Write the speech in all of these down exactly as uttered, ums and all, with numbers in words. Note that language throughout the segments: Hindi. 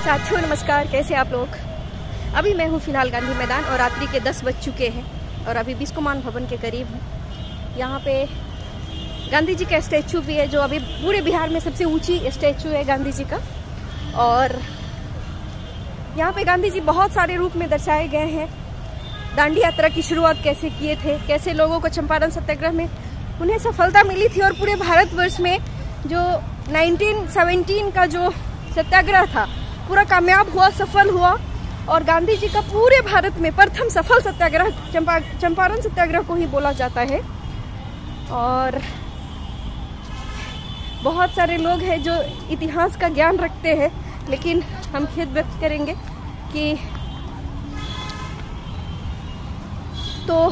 साथियों नमस्कार, कैसे आप लोग। अभी मैं हूँ फिलहाल गांधी मैदान और रात्रि के दस बज चुके हैं और अभी बिस्कोमान भवन के करीब हूँ। यहाँ पे गांधी जी का स्टैचू भी है, जो अभी पूरे बिहार में सबसे ऊंची स्टैचू है गांधी जी का। और यहाँ पे गांधी जी बहुत सारे रूप में दर्शाए गए हैं। दांडी यात्रा की शुरुआत कैसे किए थे, कैसे लोगों को चंपारण सत्याग्रह में उन्हें सफलता मिली थी और पूरे भारतवर्ष में जो उन्नीस सौ सत्रह का जो सत्याग्रह था पूरा कामयाब हुआ, सफल हुआ। और गांधी जी का पूरे भारत में प्रथम सफल सत्याग्रह चंपा चंपारण सत्याग्रह को ही बोला जाता है। और बहुत सारे लोग हैं जो इतिहास का ज्ञान रखते हैं, लेकिन हम खेद व्यक्त करेंगे कि तो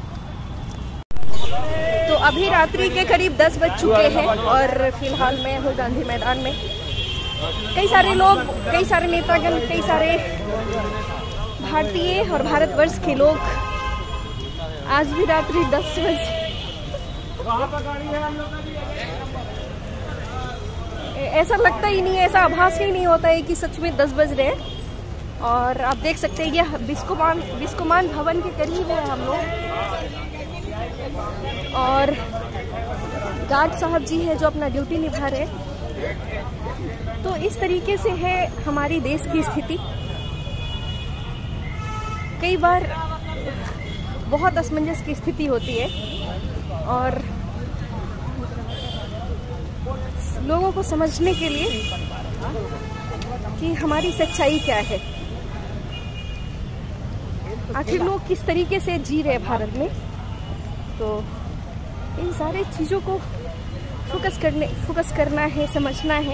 तो अभी रात्रि के करीब दस बज चुके हैं और फिलहाल मैं हूँ गांधी मैदान में। कई सारे लोग, कई सारे नेतागण, कई सारे भारतीय और भारतवर्ष के लोग आज भी रात्रि दस बजे ऐसा लगता ही नहीं है, ऐसा आभास ही नहीं होता है कि सच में दस बज रहे हैं। और आप देख सकते हैं ये बिस्कोमान बिस्कोमान भवन के करीब है हम लोग। और गार्ड साहब जी है जो अपना ड्यूटी निभा रहे हैं। तो इस तरीके से है हमारी देश की स्थिति। कई बार बहुत असमंजस की स्थिति होती है और लोगों को समझने के लिए कि हमारी सच्चाई क्या है, आखिर लोग किस तरीके से जी रहे भारत में। तो इन सारे चीज़ों को फोकस करने फोकस करना है, समझना है।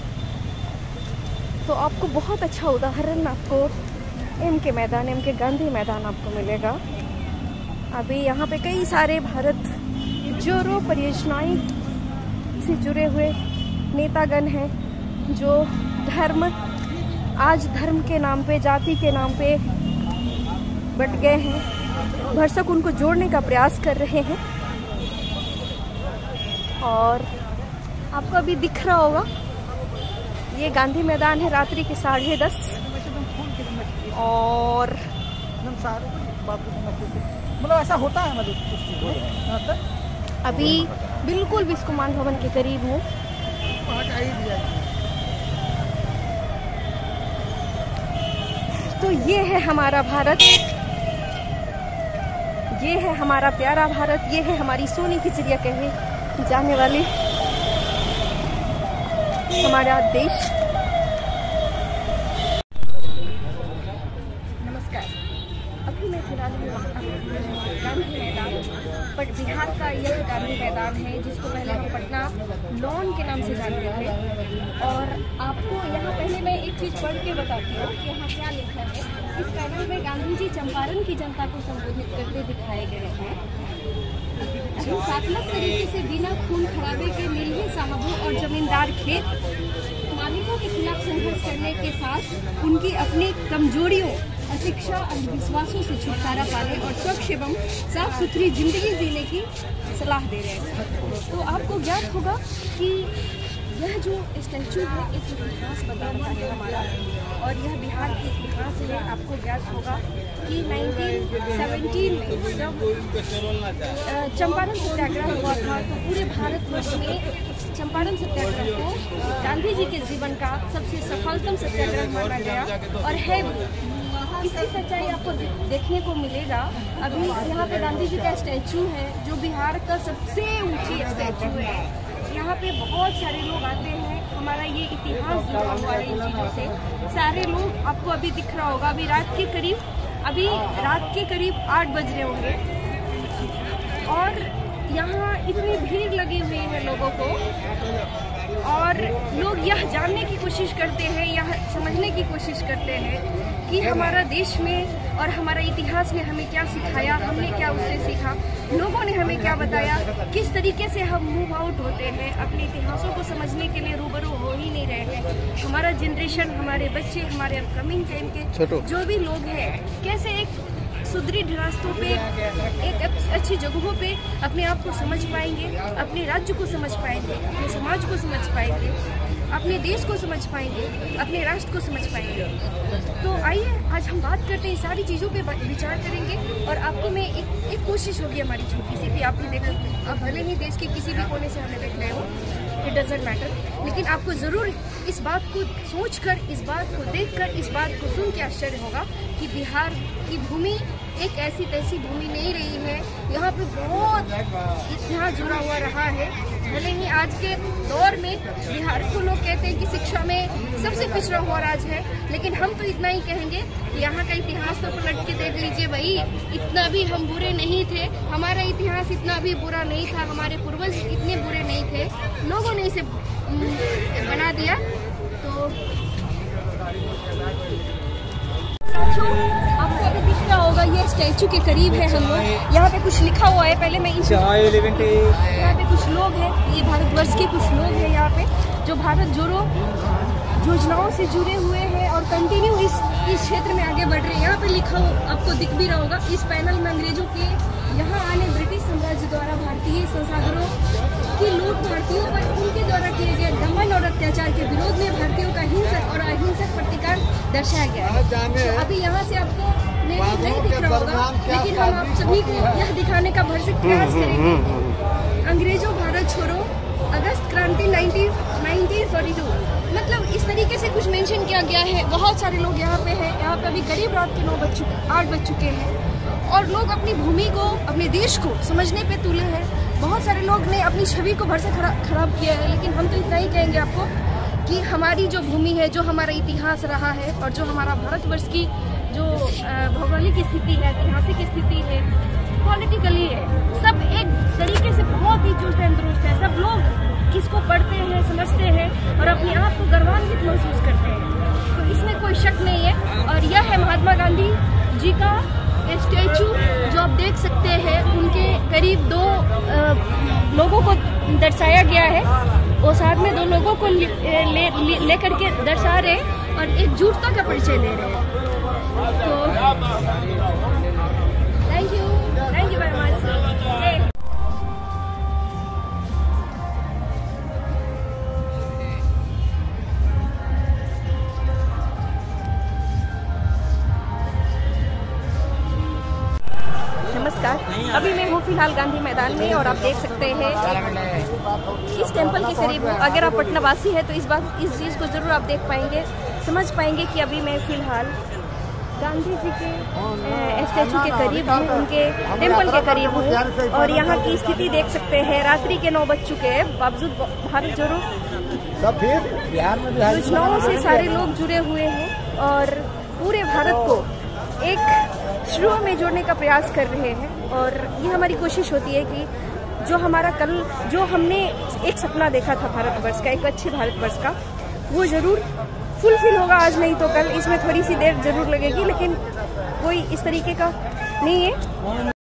तो आपको बहुत अच्छा उदाहरण आपको एम के मैदान, एम के गांधी मैदान आपको मिलेगा। अभी यहाँ पे कई सारे भारत जोड़ो परियोजनाएं से जुड़े हुए नेतागण हैं जो धर्म आज धर्म के नाम पे, जाति के नाम पे बट गए हैं, भरसक उनको जोड़ने का प्रयास कर रहे हैं। और आपको अभी दिख रहा होगा ये गांधी मैदान है रात्रि के साढ़े दस। और मतलब ऐसा होता है, मतलब अभी बिल्कुल बिस्कोमान भवन के करीब हूँ। तो ये है हमारा भारत, ये है हमारा प्यारा भारत, ये है हमारी सोने की चिड़िया कहे जाने वाली हमारा देश। नमस्कार, अभी मैं फिलहाल गांधी मैदान, बट बिहार का यह गांधी मैदान है जिसको पहले हम पटना लॉन के नाम से जानते थे। और आपको यहाँ पहले मैं एक चीज़ पढ़ के बताती हूँ कि यहाँ क्या लिखा है। इस पैनल में गांधी जी चंपारण की जनता को संबोधित करते दिखाए गए हैं। हिंसात्मक तरीके से बिना खून खराबे के निरीह साहबों और जमींदार खेत मालिकों के खिलाफ संघर्ष करने के साथ उनकी अपनी कमजोरियों, अशिक्षा, अंधविश्वासों से छुटकारा पाने और स्वच्छ एवं साफ सुथरी जिंदगी जीने की सलाह दे रहे हैं। तो आपको ज्ञात होगा कि यह जो स्टैचू है एक इतिहास बताता है हमारा, और यह बिहार की इतिहास है। आपको ज्ञात होगा कि उन्नीस सौ सत्रह में जब चंपारण सत्याग्रह हुआ था तो पूरे भारतवर्ष में चंपारण सत्याग्रह को गांधी जी के जीवन का सबसे सफलतम सत्याग्रह माना गया और है। इसकी सच्चाई आपको देखने को मिलेगा। अभी यहाँ पे गांधी जी का स्टैचू है जो बिहार का सबसे ऊंची स्टैचू है। यहाँ पे बहुत सारे लोग आते हैं, हमारा ये इतिहास जुड़ा हुआ है इन चीज़ों से। सारे लोग आपको अभी दिख रहा होगा, अभी रात के करीब अभी रात के करीब आठ बज रहे होंगे और यहाँ इतनी भीड़ लगी हुई है लोगों को। और लोग यह जानने की कोशिश करते हैं, यह समझने की कोशिश करते हैं कि हमारा देश में और हमारा इतिहास ने हमें क्या सिखाया, हमने क्या उससे सीखा, लोगों ने हमें क्या बताया, किस तरीके से हम मूव आउट होते हैं, अपने इतिहासों को समझने के लिए रूबरू हो ही नहीं रहे हैं। हमारा जनरेशन, हमारे बच्चे, हमारे अपकमिंग टाइम के जो भी लोग हैं, कैसे एक सुदृढ़ रास्तों पे, एक अच्छी जगहों पे अपने आप को समझ पाएंगे, अपने राज्य को समझ पाएंगे, अपने समाज को समझ पाएंगे। अपने देश को समझ पाएंगे, अपने राष्ट्र को समझ पाएंगे। तो आइए आज हम बात करते हैं, सारी चीज़ों पे विचार करेंगे और आपको मैं एक एक कोशिश होगी हमारी छोटी सी कि आप भी देखो, आप भले ही देश के किसी भी कोने से हमें देख रहे हो, इट डजेंट मैटर, लेकिन आपको ज़रूर इस बात को सोचकर, इस बात को देखकर, इस बात को सुन के आश्चर्य होगा कि बिहार की भूमि एक ऐसी तैसी भूमि नहीं रही है। यहाँ पे बहुत इतिहास जुड़ा हुआ रहा है। भले ही आज के दौर में बिहार को लोग कहते हैं कि शिक्षा में सबसे पिछड़ा हुआ राज्य है, लेकिन हम तो इतना ही कहेंगे कि यहाँ का इतिहास तो पलट के देख लीजिए भाई, इतना भी हम बुरे नहीं थे, हमारा इतिहास इतना भी बुरा नहीं था, हमारे पूर्वज इतने बुरे नहीं थे, लोगों ने इसे बना दिया। तो आपको अभी दिख रहा होगा, ये स्टैचू के करीब है हम लोग। यहाँ पे कुछ लिखा हुआ है, पहले मैं यहाँ पे कुछ लोग हैं, ये भारतवर्ष के कुछ लोग हैं यहाँ पे जो भारत जोड़ो योजनाओं से जुड़े हुए हैं और कंटिन्यू इस इस क्षेत्र में आगे बढ़ रहे हैं। यहाँ पे लिखा हो, आपको दिख भी रहा होगा, इस पैनल में अंग्रेजों के यहाँ आने, ब्रिटिश साम्राज्य द्वारा भारतीय संसाधनों की लूट, भारतीयों पर उनके द्वारा किए गए दमन और अत्याचार के विरोध में भारतीयों का हिंसक और अहिंसक प्रतिकार दर्शाया गया है। अभी यहाँ से आपको नहीं दिख रहा होगा, लेकिन हम आप सभी को यह दिखाने का भरसक प्रयास करेंगे। अंग्रेजों भारत छोड़ो, अगस्त क्रांति नाइनटीन फोर्टी टू, मतलब इस तरीके से कुछ मेंशन किया गया है। बहुत सारे लोग यहाँ पे हैं, यहाँ पे अभी करीब रात के नौ बज चुके आठ बज चुके हैं और लोग अपनी भूमि को, अपने देश को समझने पे तुले हैं। बहुत सारे लोग ने अपनी छवि को भर से खराब किया है, लेकिन हम तो इतना ही कहेंगे आपको कि हमारी जो भूमि है, जो हमारा इतिहास रहा है और जो हमारा भारतवर्ष की जो भौगोलिक स्थिति है, ऐतिहासिक स्थिति है, पॉलिटिकली है, सब एक तरीके से बहुत ही चुस्त है, दुरुस्त है। सब लोग इसको पढ़ते हैं, समझते हैं और अपने आप को गर्वान्वित महसूस करते हैं। तो इसमें कोई शक नहीं है। और यह है महात्मा गांधी जी का स्टैचू जो आप देख सकते हैं। उनके करीब दो आ, लोगों को दर्शाया गया है, वो साथ में दो लोगों को ले, ले, ले, ले करके दर्शा रहे हैं और एकजुटता का परिचय ले रहे हैं। तो thank you thank you very much. नमस्कार, अभी मैं हूँ फिलहाल गांधी मैदान में और आप देख सकते हैं इस टेंपल के करीब हूँ। अगर आप पटना वासी है तो इस बात इस चीज़ को ज़रूर आप देख पाएंगे, समझ पाएंगे कि अभी मैं फिलहाल गांधी जी के स्टैचू के करीब हूँ, उनके टेंपल के करीब हूँ और यहाँ की स्थिति देख सकते हैं। रात्रि के नौ बज चुके हैं, बावजूद भारत जोड़ो योजनाओं से सारे लोग जुड़े हुए हैं और पूरे भारत को एक शुरू में जोड़ने का प्रयास कर रहे हैं। और ये हमारी कोशिश होती है कि जो हमारा कल, जो हमने एक सपना देखा था भारतवर्ष का, एक अच्छे भारतवर्ष का, वो ज़रूर फुलफिल होगा, आज नहीं तो कल। इसमें थोड़ी सी देर जरूर लगेगी, लेकिन कोई इस तरीके का नहीं है।